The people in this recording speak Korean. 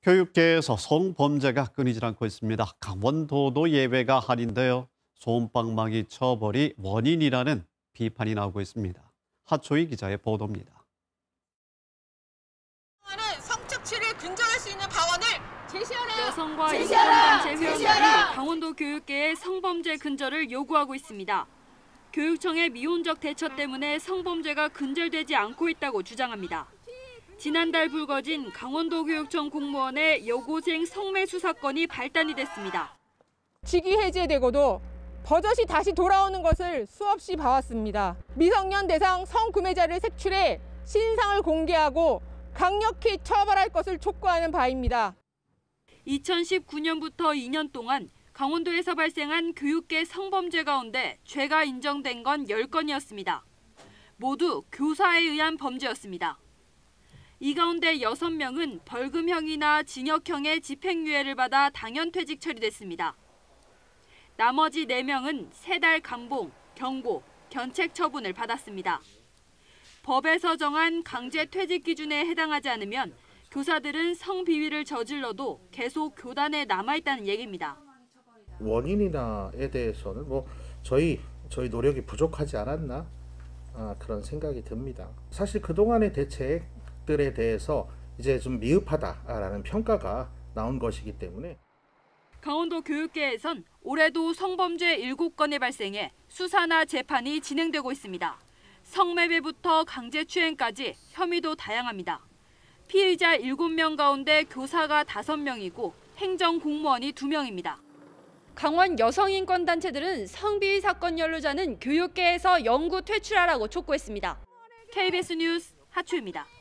교육계에서 성범죄가 끊이질 않고 있습니다. 강원도도 예외가 아닌데요. 솜방망이 처벌이 원인이라는 비판이 나오고 있습니다. 하초희 기자의 보도입니다. 성착취를 근절할 수 있는 방안을 제시하라. 여성과 인권단체 회원들이 강원도 교육계의 성범죄 근절을 요구하고 있습니다. 교육청의 미온적 대처 때문에 성범죄가 근절되지 않고 있다고 주장합니다. 지난달 불거진 강원도 교육청 공무원의 여고생 성매수 사건이 발단이 됐습니다. 직위 해제되고도 버젓이 다시 돌아오는 것을 수없이 봐왔습니다. 미성년 대상 성구매자를 색출해 신상을 공개하고 강력히 처벌할 것을 촉구하는 바입니다. 2019년부터 2년 동안 강원도에서 발생한 교육계 성범죄 가운데 죄가 인정된 건 10건이었습니다. 모두 교사에 의한 범죄였습니다. 이 가운데 6명은 벌금형이나 징역형의 집행유예를 받아 당연퇴직 처리됐습니다. 나머지 4명은 3달 감봉, 경고, 견책 처분을 받았습니다. 법에서 정한 강제 퇴직 기준에 해당하지 않으면 교사들은 성비위를 저질러도 계속 교단에 남아있다는 얘기입니다. 원인이나에 대해서는 저희 노력이 부족하지 않았나 그런 생각이 듭니다. 사실 그동안의 대책들에 대해서 이제 좀 미흡하다라는 평가가 나온 것이기 때문에 강원도 교육계에선 올해도 성범죄 7건이 발생해 수사나 재판이 진행되고 있습니다. 성매매부터 강제추행까지 혐의도 다양합니다. 피의자 7명 가운데 교사가 5명이고 행정공무원이 2명입니다. 강원 여성인권단체들은 성비위 사건 연루자는 교육계에서 영구 퇴출하라고 촉구했습니다. KBS 뉴스 하초입니다.